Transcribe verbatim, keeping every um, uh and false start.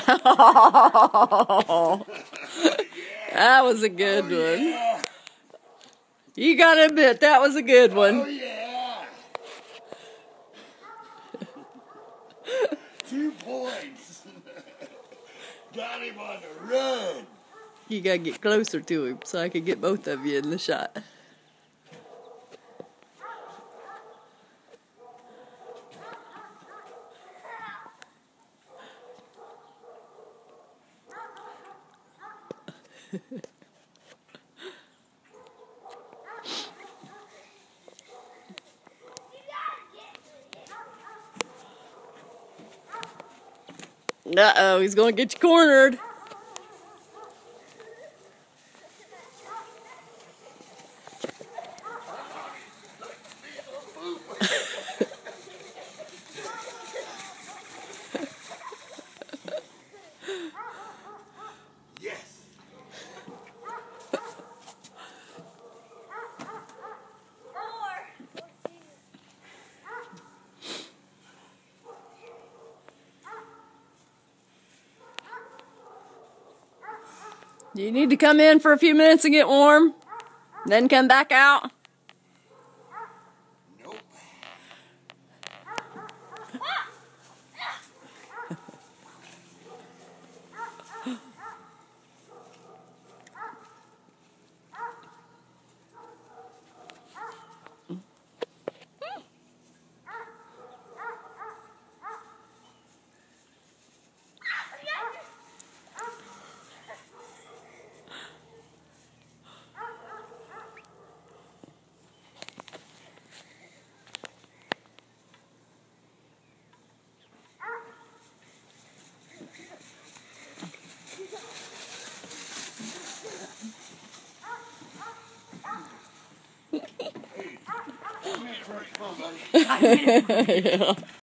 Oh, that was a good oh, one. Yeah. You gotta admit, that was a good one. Oh, yeah. Two points. Got him on the run. You gotta get closer to him so I can get both of you in the shot. Uh-oh, he's gonna get you cornered. Yes. You need to come in for a few minutes and get warm, then come back out. Nope. Hey, come here, come on, buddy. Yeah.